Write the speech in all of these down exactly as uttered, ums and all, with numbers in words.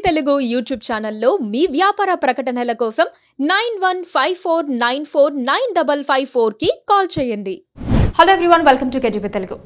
Telugu YouTube ఛానల్లో మీ వ్యాపార ప్రకటనల కోసం nine one five four nine four nine five five four కి కాల్ చేయండి. Hello everyone, welcome to KTV Telugu.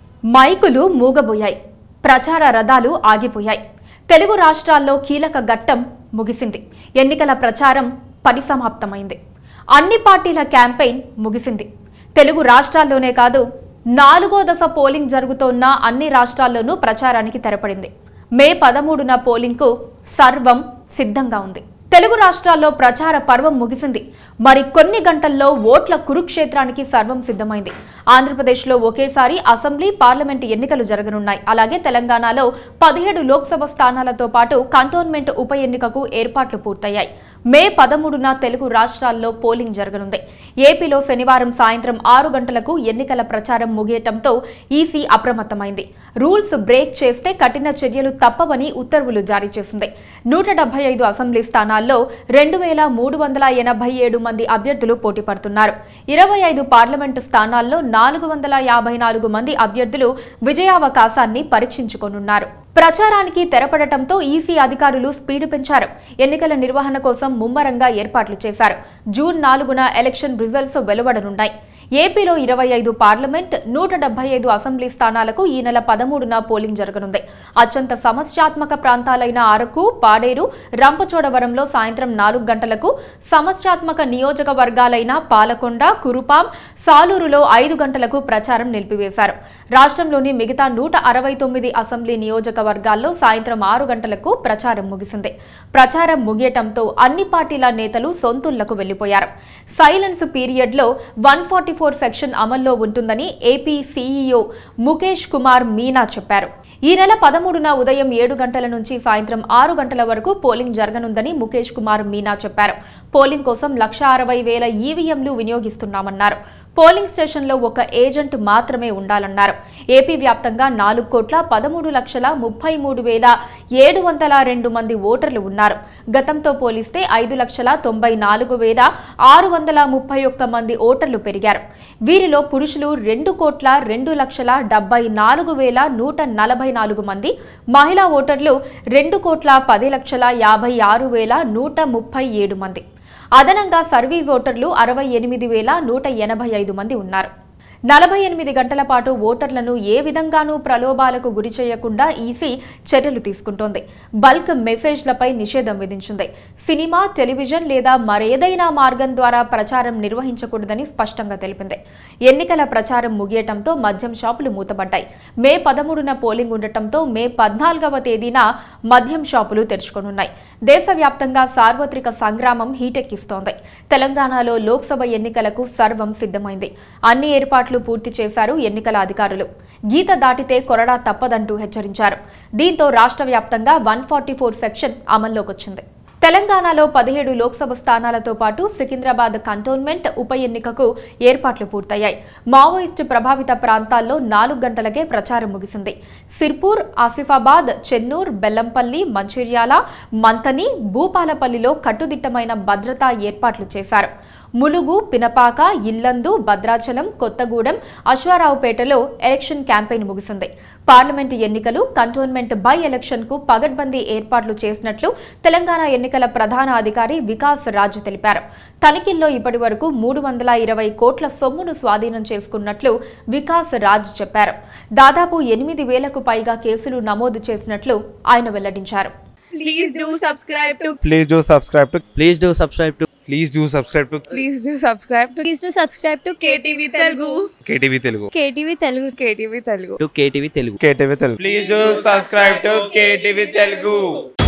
మైకులు మూగబోయాయి, ప్రచార రథాలు ఆగిపోయాయి. తెలుగు రాష్ట్రాల్లో కీలక ఘట్టం ముగిసింది. ఎన్నికల ప్రచారం పరిసమాప్తమైంది. అన్ని పార్టీల క్యాంపెయిన్ ముగిసింది. తెలుగు రాష్ట్రాల్లోనే కాదు, నాలుగో దశ పోలింగ్ జరుగుతోన్న అన్ని రాష్ట్రాల్లోనూ ప్రచారానికి తెరపడింది. మే పదమూడున పోలింగ్కు సర్వం సిద్ధంగా ఉంది. తెలుగు రాష్ట్రాల్లో ప్రచార పర్వం ముగిసింది. మరి కొన్ని గంటల్లో ఓట్ల కురుక్షేత్రానికి సర్వం సిద్ధమైంది. ఆంధ్రప్రదేశ్లో ఒకేసారి అసెంబ్లీ, పార్లమెంట్ ఎన్నికలు జరగనున్నాయి. అలాగే తెలంగాణలో పదిహేడు లోక్సభ స్థానాలతో పాటు కంటోన్మెంట్ ఉప ఎన్నికకు ఏర్పాట్లు పూర్తయ్యాయి. మే పదమూడున తెలుగు రాష్ట్రాల్లో పోలింగ్ జరగనుంది. ఏపీలో శనివారం సాయంత్రం ఆరు గంటలకు ఎన్నికల ప్రచారం ముగియటంతో ఈసీ అప్రమత్తమైంది. రూల్స్ బ్రేక్ చేస్తే కఠిన చర్యలు తప్పవని ఉత్తర్వులు జారీ చేసింది. నూట డెబ్బై ఐదు అసెంబ్లీ స్థానాల్లో రెండు వేల మూడు వందల ఎనభై ఏడు మంది అభ్యర్థులు పోటీ పడుతున్నారు. ఇరవై ఐదు పార్లమెంటు స్థానాల్లో నాలుగు వందల యాభై నాలుగు మంది అభ్యర్థులు విజయావకాశాన్ని పరీక్షించుకోనున్నారు. ప్రచారానికి తెరపడటంతో ఈసీ అధికారులు స్పీడ్ పెంచారు. ఎన్నికల నిర్వహణ కోసం ముమ్మరంగా ఏర్పాట్లు చేశారు. జూన్ నాలుగున ఎలక్షన్ రిజల్ట్స్ వెలువడనున్నాయి. ఏపీలో ఇరవై ఐదు పార్లమెంట్, నూట డెబ్బై ఐదు అసెంబ్లీ స్థానాలకు ఈ నెల పదమూడున పోలింగ్ జరగనుంది. అత్యంత సమస్యాత్మక ప్రాంతాలైన అరకు, పాడేరు, రంపచోడవరంలో సాయంత్రం నాలుగు గంటలకు, సమస్యాత్మక నియోజకవర్గాలైన పాలకొండ, కురుపాం, సాలూరులో ఐదు గంటలకు ప్రచారం నిలిపివేశారు. రాష్ట్రంలోని మిగతా నూట అరవై తొమ్మిది అసెంబ్లీ నియోజకవర్గాల్లో సాయంత్రం ఆరు గంటలకు ప్రచారం ముగిసింది. ప్రచారం ముగియటంతో అన్ని పార్టీల నేతలు సొంతుళ్లకు వెళ్లిపోయారు. సైలెన్స్ పీరియడ్ లో వన్ ఫార్టీ ఫోర్ సెక్షన్ అమల్లో ఉంటుందని ఏపీ సీఈఓ ముఖేష్ కుమార్ మీనా చెప్పారు. ఈ నెల పదమూడున ఉదయం ఏడు గంటల నుంచి సాయంత్రం ఆరు గంటల వరకు పోలింగ్ జరగనుందని ముఖేష్ కుమార్ మీనా చెప్పారు. పోలింగ్ కోసం లక్ష అరవై వేల ఈవీఎంలు వినియోగిస్తున్నామన్నారు. పోలింగ్ స్టేషన్లో ఒక ఏజెంట్ మాత్రమే ఉండాలన్నారు. ఏపీ వ్యాప్తంగా నాలుగు కోట్ల పదమూడు లక్షల ముప్పై మూడు వేల ఏడు వందల రెండు మంది ఓటర్లు ఉన్నారు. గతంతో పోలిస్తే ఐదు లక్షల తొంభై నాలుగు వేల ఆరు వందల ముప్పై ఒక్క మంది ఓటర్లు పెరిగారు. వీరిలో పురుషులు రెండు కోట్ల రెండు లక్షల డెబ్బై నాలుగు వేల నూట నలభై నాలుగు మంది, మహిళా ఓటర్లు రెండు కోట్ల పది లక్షల యాభై ఆరు వేల నూట ముప్పై ఏడు మంది. అదనంగా సర్వీస్ ఓటర్లు అరవై ఎనిమిది వేల నూట ఎనభై ఐదు మంది ఉన్నారు. నలభై ఎనిమిది గంటల పాటు ఓటర్లను ఏ విధంగానూ ప్రలోభాలకు గురి చేయకుండా ఈసీ చర్యలు తీసుకుంటోంది. బల్క్ మెసేజ్లపై నిషేధం విధించింది. సినిమా, టెలివిజన్ లేదా మరేదైనా మార్గం ద్వారా ప్రచారం నిర్వహించకూడదని స్పష్టంగా తెలిపింది. ఎన్నికల ప్రచారం ముగియటంతో మద్యం షాపులు మూతపడ్డాయి. మే పదమూడున పోలింగ్ ఉండటంతో మే పద్నాలుగవ తేదీన మద్యం షాపులు తెరుచుకోనున్నాయి. దేశవ్యాప్తంగా సార్వత్రిక సంగ్రామం హీటెక్కిస్తోంది. తెలంగాణలో లోక్సభ ఎన్నికలకు సర్వం సిద్ధమైంది. అన్ని ఏర్పాట్లు పూర్తి చేశారు ఎన్నికల అధికారులు. గీత దాటితే కొరడా తప్పదంటూ హెచ్చరించారు. దీంతో రాష్ట్ర వ్యాప్తంగా వన్ ఫార్టీ ఫోర్ సెక్షన్ అమల్లోకొచ్చింది. తెలంగాణలో పదిహేడు లోక్సభ స్థానాలతో పాటు సికింద్రాబాద్ కంటోన్మెంట్ ఉప ఎన్నికకు ఏర్పాట్లు పూర్తయ్యాయి. మావోయిస్టు ప్రభావిత ప్రాంతాల్లో నాలుగు గంటలకే ప్రచారం ముగిసింది. సిర్పూర్, ఆసిఫాబాద్, చెన్నూర్, బెల్లంపల్లి, మంచిర్యాల, మంతని, భూపాలపల్లిలో కట్టుదిట్టమైన భద్రతా ఏర్పాట్లు చేశారు. ములుగు, పినపాక, ఇల్లందు, భద్రాచలం, కొత్తగూడెం, అశ్వారావుపేటలో ఎలక్షన్ క్యాంపెయిన్ ముగిసింది. పార్లమెంటు ఎన్నికలు, కంటోన్మెంట్ బై ఎలక్షన్ కు పగడ్బందీ ఏర్పాట్లు చేసినట్లు తెలంగాణ ఎన్నికల ప్రధాన అధికారి వికాస్ రాజ్ తెలిపారు. తనిఖీల్లో ఇప్పటి వరకు మూడు వందల ఇరవై కోట్ల సొమ్మును స్వాధీనం చేసుకున్నట్లు వికాస్ రాజ్ చెప్పారు. దాదాపు ఎనిమిది వేలకు పైగా కేసులు నమోదు చేసినట్లు ఆయన వెల్లడించారు. Please do subscribe to Please do subscribe to Please do subscribe to Please do subscribe to Please do subscribe to Please do subscribe to Ktv Telugu Ktv Telugu Ktv Telugu Ktv Telugu to Ktv Telugu. Ktv Telugu. Please do subscribe to Ktv Telugu.